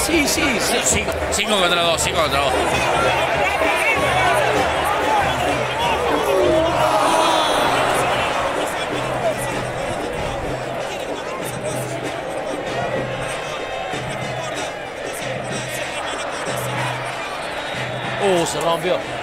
sí, sí. 5 contra 2, 5 contra 2. Se rompió.